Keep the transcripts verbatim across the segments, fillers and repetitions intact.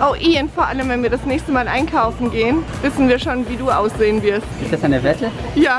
Oh Ian, vor allem wenn wir das nächste Mal einkaufen gehen, wissen wir schon, wie du aussehen wirst. Ist das eine Wette? Ja.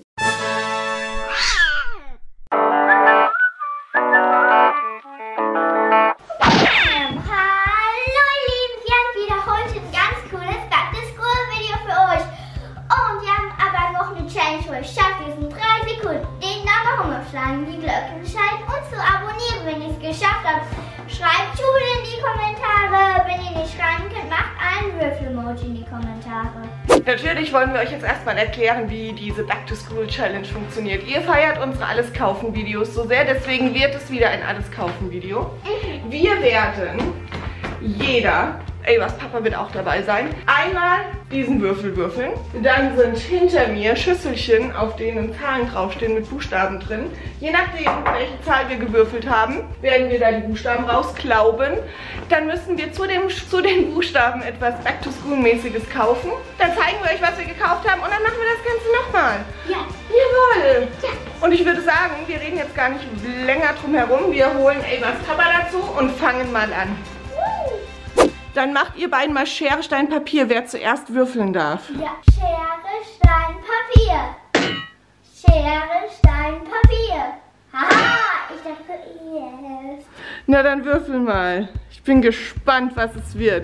Die Glocke schalten und zu abonnieren, wenn ihr es geschafft habt. Schreibt Schule in die Kommentare. Wenn ihr nicht schreiben könnt, macht einen Würfel-Emoji in die Kommentare. Natürlich wollen wir euch jetzt erstmal erklären, wie diese Back-to-School-Challenge funktioniert. Ihr feiert unsere Alles-Kaufen-Videos so sehr, deswegen wird es wieder ein Alles-Kaufen-Video. Wir werden jeder, ey, was Papa wird auch dabei sein, einmal diesen Würfel würfeln. Dann sind hinter mir Schüsselchen, auf denen Zahlen draufstehen mit Buchstaben drin. Je nachdem, welche Zahl wir gewürfelt haben, werden wir da die Buchstaben rausklauben. Dann müssen wir zu, dem, zu den Buchstaben etwas Back-to-School-mäßiges kaufen. Dann zeigen wir euch, was wir gekauft haben und dann machen wir das Ganze nochmal. Ja. Jawohl. Ja. Und ich würde sagen, wir reden jetzt gar nicht länger drum herum. Wir holen Avas Papa dazu und fangen mal an. Dann macht ihr beiden mal Schere, Stein, Papier, wer zuerst würfeln darf. Ja, Schere, Stein, Papier. Schere, Stein, Papier. Haha, ich dachte erst. Na dann würfel mal. Ich bin gespannt, was es wird.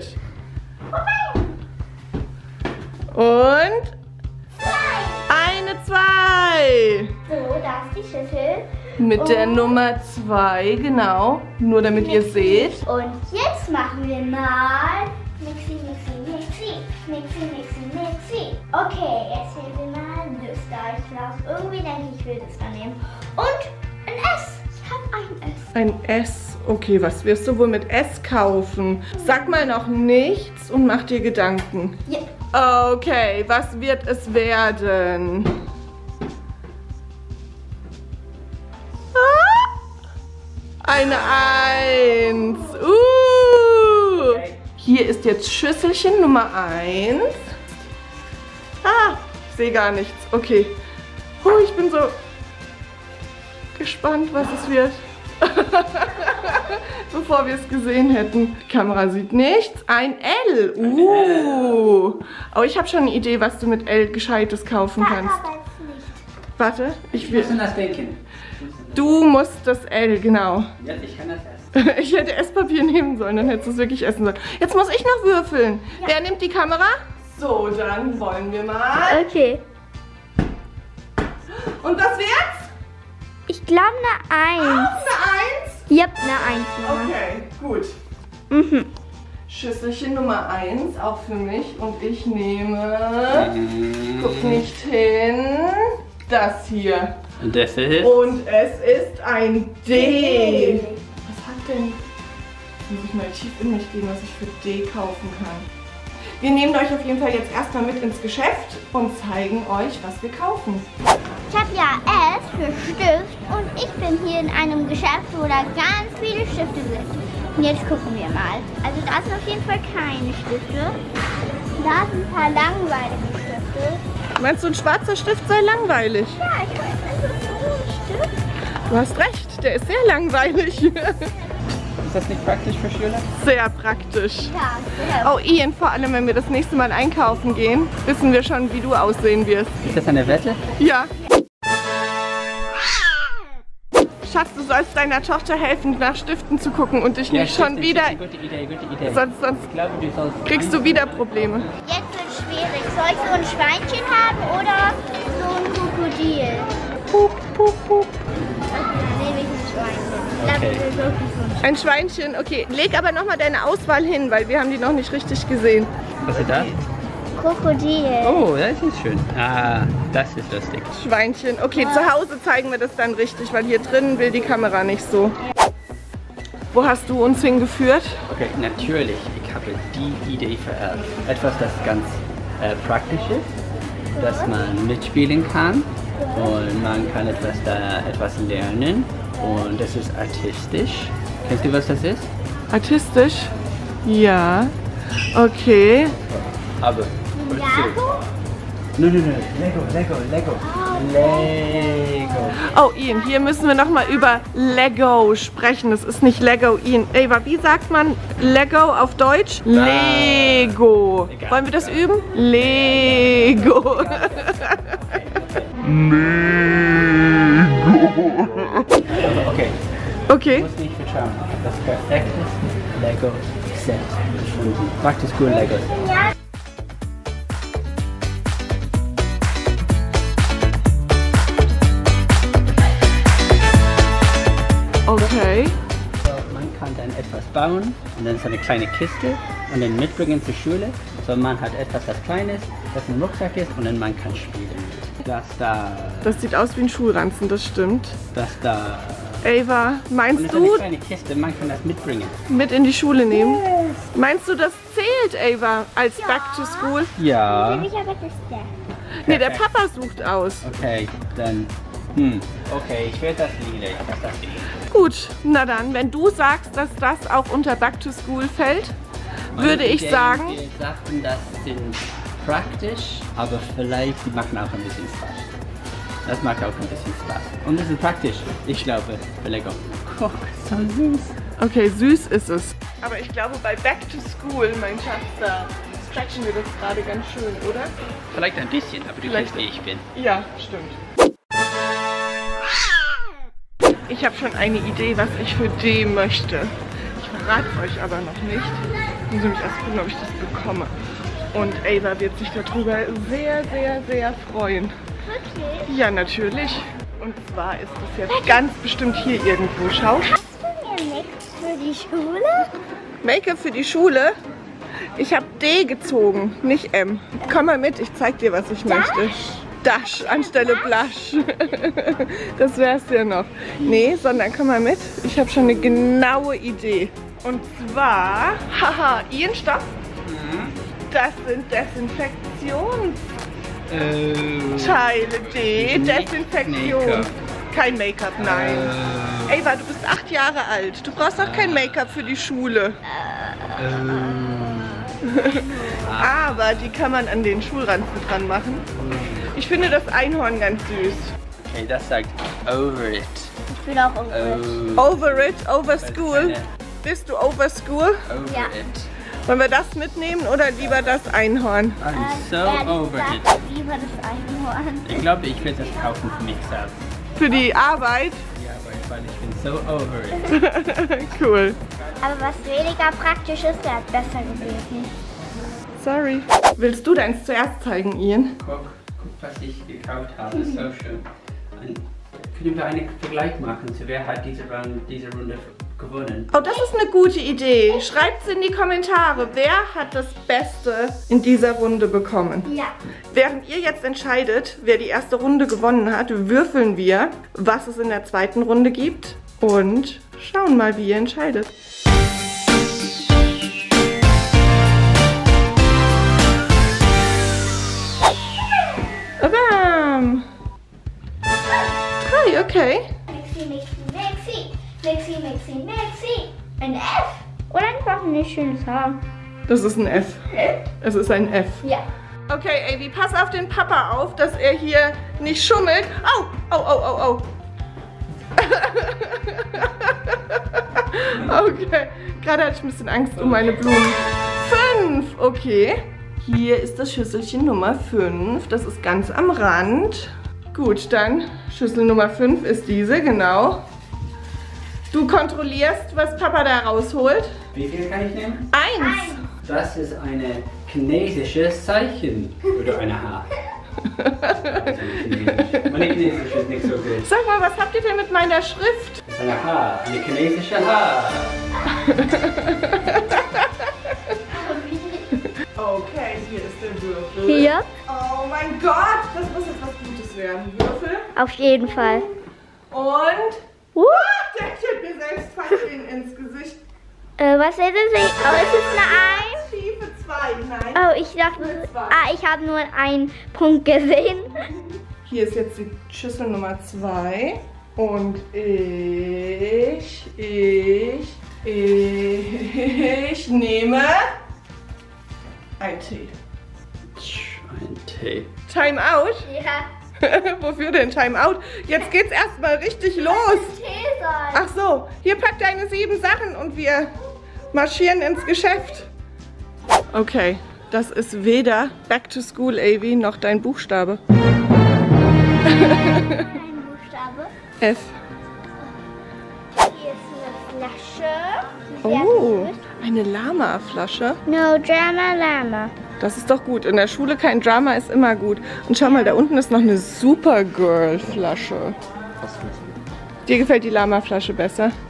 Und? Zwei. Eine zwei. So, da ist die Schüssel. Mit der Nummer zwei, genau. Nur damit ihr seht. Und jetzt machen wir mal Mixi, Mixi, Mixi. Mixi, Mixi, Mixi. Okay, jetzt nehmen wir mal das da. Ich glaube, irgendwie denke ich, ich will das da nehmen. Und ein S. Ich habe ein S. Ein S. Okay, was wirst du wohl mit S kaufen? Sag mal noch nichts und mach dir Gedanken. Ja. Okay, was wird es werden? Eine Eins. Uh. Hier ist jetzt Schüsselchen Nummer eins. Ah, ich sehe gar nichts. Okay. Oh, ich bin so gespannt, was es wird. Bevor wir es gesehen hätten. Die Kamera sieht nichts. Ein L. Uh. Oh, ich habe schon eine Idee, was du mit L Gescheites kaufen kannst. Warte, ich will. Was ist das denken? Du musst das L, genau. Ja, ich kann das essen. Ich hätte Esspapier nehmen sollen, dann hättest du es wirklich essen sollen. Jetzt muss ich noch würfeln. Ja. Wer nimmt die Kamera? So, dann wollen wir mal. Okay. Und was wird's? Ich glaube eine Eins. Auch eine Eins? Yep, eine Eins. Mama. Okay, gut. Mhm. Schüsselchen Nummer eins, auch für mich. Und ich nehme, Mhm. guck nicht hin, das hier. Und das ist? Und es ist ein D. Was hat denn? Muss ich mal tief in mich gehen, was ich für D kaufen kann. Wir nehmen euch auf jeden Fall jetzt erstmal mit ins Geschäft und zeigen euch, was wir kaufen. Ich habe ja S für Stift und ich bin hier in einem Geschäft, wo da ganz viele Stifte sind. Und jetzt gucken wir mal. Also da sind auf jeden Fall keine Stifte. Da sind ein paar langweilige Stifte. Meinst du, ein schwarzer Stift sei langweilig? Ja, ich weiß nicht, so ein Stift. Du hast recht, der ist sehr langweilig. Ist das nicht praktisch für Schüler? Sehr praktisch. Ja, sehr. Oh Ian, vor allem wenn wir das nächste Mal einkaufen gehen, wissen wir schon, wie du aussehen wirst. Ist das eine Wette? Ja. Schatz, du sollst deiner Tochter helfen, nach Stiften zu gucken und dich nicht schon wieder... Gute Idee, gute Idee. Sonst, sonst Ich glaube, du sollst kriegst du wieder Probleme. Jetzt wird es schwierig. Soll ich so ein Schweinchen haben oder so ein Krokodil? Pup, pup, pup. Okay, dann nehme ich ein Schweinchen. Ich glaube, Okay. das ist wirklich so ein Ein Schweinchen, okay. Leg aber nochmal deine Auswahl hin, weil wir haben die noch nicht richtig gesehen. Was ist das? Krokodil. Oh, das ist schön. Ah, das ist lustig. Schweinchen. Okay, zu Hause zeigen wir das dann richtig, weil hier drinnen will die Kamera nicht so. Wo hast du uns hingeführt? Okay, natürlich. Ich habe die Idee für Elf. Etwas, das ganz äh, praktisch ist, dass man mitspielen kann und man kann etwas da etwas lernen und das ist artistisch. Kennst du, was das ist? Artistisch? Ja. Okay. Aber Ninjago? No, no, no. Lego, Lego, Lego. Lego. Oh, Ian, hier müssen wir nochmal über Lego sprechen. Das ist nicht Lego, Ian. Ava, wie sagt man Lego auf Deutsch? Da. Lego. Egal. Wollen wir das üben? Lego. Okay. Okay. Ich muss nicht verschauen. Ich habe das perfekte Lego-Set gefunden. Back to School Legos. Okay. So, man kann dann etwas bauen und dann ist eine kleine Kiste und dann mitbringen zur Schule. So, man hat etwas, das klein ist, das im Rucksack ist und dann man kann spielen mit. Das da, Das sieht aus wie ein Schulranzen, das stimmt. das da. Ava, Und meinst es ist eine du kleine Kiste, man kann das mitbringen. mit in die Schule nehmen? Meinst du, das zählt, Ava, als Back to School? Ja. Ich aber das der. Nee, der Papa sucht aus. Okay, dann. Hm, okay, ich will das lila. Ich lasse das lila. Gut, na dann, wenn du sagst, dass das auch unter Back to School fällt, würde Meine ich Ideen, sagen, die Sachen, das sind praktisch, aber vielleicht die machen auch ein bisschen Spaß. Das macht auch ein bisschen Spaß. Und das ist praktisch, ich glaube, für Lego. Oh, so süß. okay, süß ist es. Aber ich glaube, bei Back to School, mein Schatz, da stretchen wir das gerade ganz schön, oder? Vielleicht ein bisschen, aber du Vielleicht- weißt, wie ich bin. Ja, stimmt. Ich habe schon eine Idee, was ich für D möchte. Ich verrate es euch aber noch nicht. Ich muss nämlich erst gucken, ob ich das bekomme. Und Ava wird sich darüber sehr, sehr, sehr freuen. Wirklich? Ja, natürlich. Und zwar ist es jetzt ganz bestimmt hier irgendwo. Schau. Hast du mir nichts für die Schule? Make-up für die Schule. Ich habe D gezogen, nicht M. Komm mal mit, ich zeig dir, was ich möchte. Dash anstelle Blush. Das wär's ja noch. Nee, sondern komm mal mit. Ich habe schon eine genaue Idee. Und zwar, haha, Ian, stopp. Das sind Desinfektionsteile. Äh, D, Nicht Desinfektion. Make-up. Kein Make-up, nein. Äh, Ava, du bist acht Jahre alt. Du brauchst auch kein Make-up für die Schule. Aber die kann man an den Schulranzen dran machen. Ich finde das Einhorn ganz süß. okay, das sagt over it. Ich will auch irgendwas. Oh, Over it, over school. Bist du over school? over Ja. it. Wollen wir das mitnehmen oder lieber das Einhorn? I'm so Ehrlich over it. gesagt, lieber das Einhorn. Ich glaube, ich will das kaufen für mich selbst. Für die Arbeit? Ja, weil ich bin so over it. Cool. Aber was weniger praktisch ist, der hat besser gewesen. Sorry. Willst du deins zuerst zeigen, Ian? Guck, guck, was ich gekauft habe. So schön. Ein, können wir einen Vergleich machen? So, wer hat diese, Run, diese Runde gewonnen? Oh, das ist eine gute Idee. Schreibt's in die Kommentare. Wer hat das Beste in dieser Runde bekommen? Ja. Während ihr jetzt entscheidet, wer die erste Runde gewonnen hat, würfeln wir, was es in der zweiten Runde gibt und schauen mal, wie ihr entscheidet. Bam! Drei, okay. Mixi, Mixi, Mixi. Mixi, Mixi, Mixi. Ein F? Oder einfach ein schönes Haar? Das ist ein F. Es ist ein F. Ja. Okay, Avi, pass auf den Papa auf, dass er hier nicht schummelt. Au, au, au, au, au. Okay, gerade hatte ich ein bisschen Angst um meine Blumen. Fünf, okay. Hier ist das Schüsselchen Nummer fünf. Das ist ganz am Rand. Gut, dann Schüssel Nummer fünf ist diese, genau. Du kontrollierst, was Papa da rausholt. Wie viel kann ich nehmen? Eins. Das ist eine chinesisches Zeichen. Oder eine H. Also chinesisch. Meine Chinesisch ist nicht so gut. Sag mal, was habt ihr denn mit meiner Schrift? Das ist eine H. Eine chinesische H. Okay, hier ist der Würfel. Hier? Oh mein Gott, das muss jetzt was Gutes werden. Würfel. Auf jeden Fall. Und... Uh. Ah, der tippt mir selbst fast in, ins Gesicht. Äh, was ist es? Oh, ist es eine eins? Tiefe zwei, nein. Oh, ich dachte, ah, ich habe nur einen Punkt gesehen. Hier ist jetzt die Schüssel Nummer zwei. Und ich, ich, ich nehme ein Tee. Ein Tee. Time out? Ja. Wofür denn Time out? Jetzt geht's erstmal richtig los. Tee soll. Ach so, hier pack deine sieben Sachen und wir marschieren ins Geschäft. Okay, das ist weder Back to School, Avi, noch dein Buchstabe. Ein Buchstabe. F. Hier ist eine Flasche. Sehr Oh, gut. eine Lama-Flasche. No Drama Lama. Das ist doch gut. In der Schule kein Drama ist immer gut. Und schau mal, da unten ist noch eine Supergirl-Flasche. Dir gefällt die Lama-Flasche besser? Ja.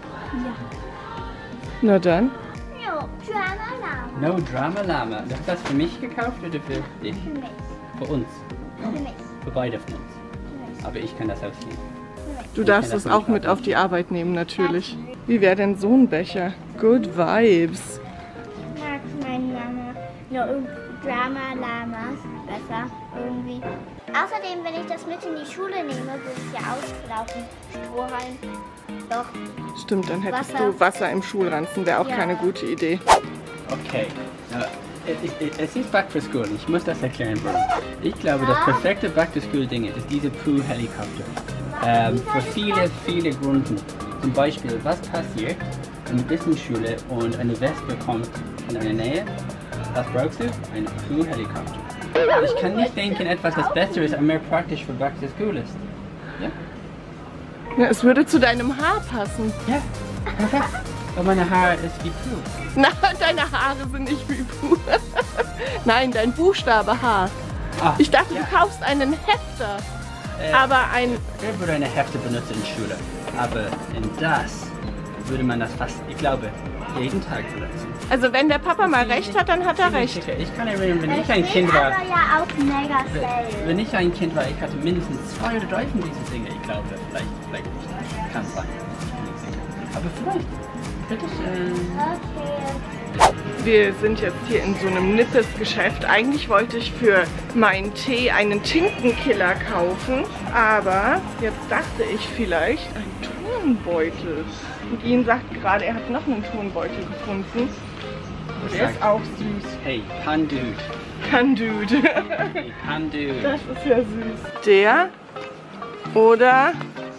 Na dann. No Drama Lama. No Drama Lama. Hast du das für mich gekauft oder für dich? Für mich. Für uns. Für mich. Für beide von uns. Für mich. Aber ich kann das ausnehmen. Du darfst das es auch nicht mit auf die Arbeit nehmen, natürlich. Wie wäre denn so ein Becher? Good Vibes. Ich mag meinen Lama. No Drama Lamas. Besser. Irgendwie. Außerdem, wenn ich das mit in die Schule nehme, würde es ja auslaufen. Strohhalm. Doch. Stimmt, dann hättest Wasser. du Wasser im Schulranzen. Wäre auch Ja. keine gute Idee. Okay. Uh, es, es ist Back to School. Ich muss das erklären, Bro. Ich glaube, das perfekte Back to School Ding ist diese Pooh-Helikopter. Ähm, für viele, viele Gründe. Zum Beispiel, was passiert, wenn du bist in der Schule und eine Wespe kommt in deine Nähe? Was brauchst du? Ein Pooh-Helikopter. Ich kann nicht denken, etwas, das besser ist und mehr praktisch für Back to School ist. Ja? Ja, es würde zu deinem Haar passen. Ja, perfekt. Und meine Haare ist wie Pooh. Na, deine Haare sind nicht wie Puh. Nein, dein Buchstabe H. Ah, Ich dachte, ja. du kaufst einen Hefter. Äh, Aber ein... Wer würde eine Hefte benutzen in Schule? Aber in das würde man das fast, ich glaube, jeden Tag benutzen. Also wenn der Papa mal recht hat, dann hat er recht. Ich kann erinnern, wenn ich Das ein steht Kind war, aber ja auch mega wenn- sale. wenn ich ein Kind war, ich hatte mindestens zwei oder drei von diesen Dingen. Ich glaube, vielleicht, vielleicht nicht. Kann sein. Ich bin nicht sicher. Aber vielleicht. Bitteschön. Okay. Wir sind jetzt hier in so einem Nippes-Geschäft. Eigentlich wollte ich für meinen Tee einen Tintenkiller kaufen. Aber jetzt dachte ich vielleicht ein Turnbeutel. Und Ian sagt gerade, er hat noch einen Turnbeutel gefunden. Der ist auch süß. Hey, Pan Dude. Kann Dude. Hey, Pan Dude. Das ist ja süß. Der oder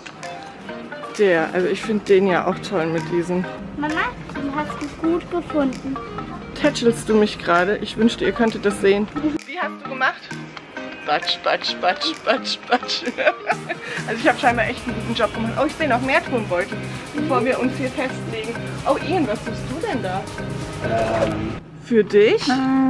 der. Also ich finde den ja auch toll mit diesen. Mama, du hast es gut gefunden. Tätschelst du mich gerade? Ich wünschte, ihr könntet das sehen. Wie hast du gemacht? Batsch, batsch, batsch, batsch, batsch. Also ich habe scheinbar echt einen guten Job gemacht. Oh, ich sehe noch mehr Turnbeutel, bevor wir uns hier festlegen. Oh, Ian, was tust du denn da? Ähm, Für dich?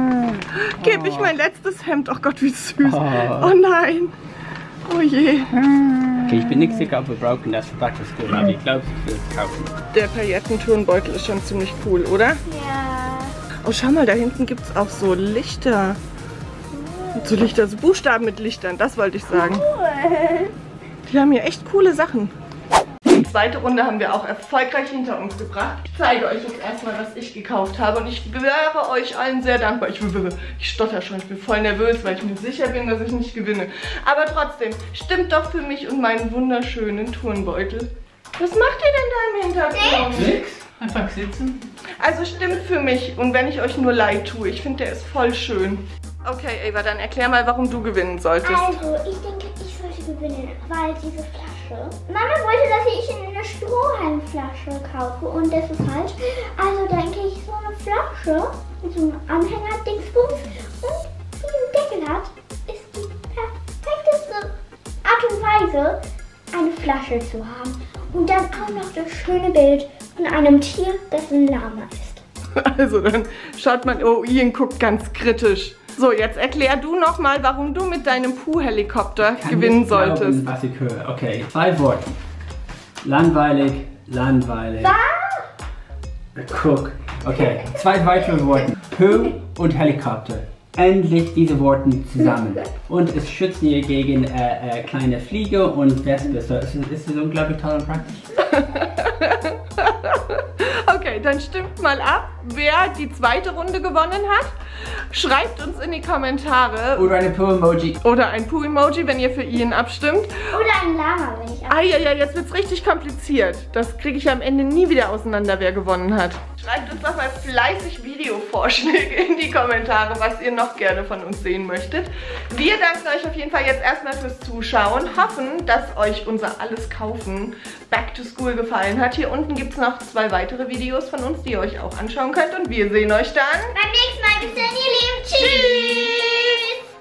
Gib ich mein letztes Hemd. Oh Gott, wie süß. Oh. Oh nein. Oh je. okay, ich bin nicht sicher, ob wir brauchen das für Back to School, aber ich glaube, ich will es kaufen. Der Pailletten-Turnbeutel ist schon ziemlich cool, oder? Ja. Oh, schau mal, da hinten gibt es auch so Lichter. So Lichter, so Buchstaben mit Lichtern, das wollte ich sagen. Cool. Die haben hier echt coole Sachen. Die zweite Runde haben wir auch erfolgreich hinter uns gebracht. Ich zeige euch jetzt erstmal, was ich gekauft habe. Und ich wäre euch allen sehr dankbar. Ich, ich stotter schon, ich bin voll nervös, weil ich mir sicher bin, dass ich nicht gewinne. Aber trotzdem, stimmt doch für mich und meinen wunderschönen Turnbeutel. Was macht ihr denn da im Hintergrund? Nix. Einfach sitzen. Also stimmt für mich und wenn ich euch nur leid tue. Ich finde, der ist voll schön. Okay, Ava, dann erklär mal, warum du gewinnen solltest. Also, ich denke, ich sollte gewinnen, weil diese Flasche... Mama wollte, dass ich eine Strohhalmflasche kaufe und das ist falsch. Also denke ich, so eine Flasche mit so einem Anhänger, Dingsbums und die einen Deckel hat, ist die perfekteste Art und Weise, eine Flasche zu haben. Und dann auch noch das schöne Bild von einem Tier, das ein Lama ist. Also dann schaut man, oh, Ian guckt ganz kritisch. So, jetzt erklär du nochmal, warum du mit deinem Pooh-Helikopter gewinnen nicht glauben, solltest. was ich höre. Okay, zwei Worte. Langweilig, langweilig. Was? Guck. Okay, zwei weitere Worte. Pooh und Helikopter. Endlich diese Worte zusammen. Und es schützt ihr gegen äh, äh, kleine Fliege und Wespen. So, es, ist, es ist unglaublich toll und praktisch. Okay, dann stimmt mal ab, wer die zweite Runde gewonnen hat. Schreibt uns in die Kommentare. Oder eine Pooh-Emoji. Oder ein Pooh-Emoji, wenn ihr für Ian abstimmt. Oder ein Lama, wenn ich Ah ja, ja, jetzt wird's richtig kompliziert. Das kriege ich am Ende nie wieder auseinander, wer gewonnen hat. Schreibt uns doch mal fleißig Videovorschläge in die Kommentare, was ihr noch gerne von uns sehen möchtet. Wir danken euch auf jeden Fall jetzt erstmal fürs Zuschauen. Hoffen, dass euch unser Alles kaufen Back to School gefallen hat. Hier unten gibt es noch zwei weitere Videos von uns, die ihr euch auch anschauen könnt. Und wir sehen euch dann beim nächsten Mal. Bis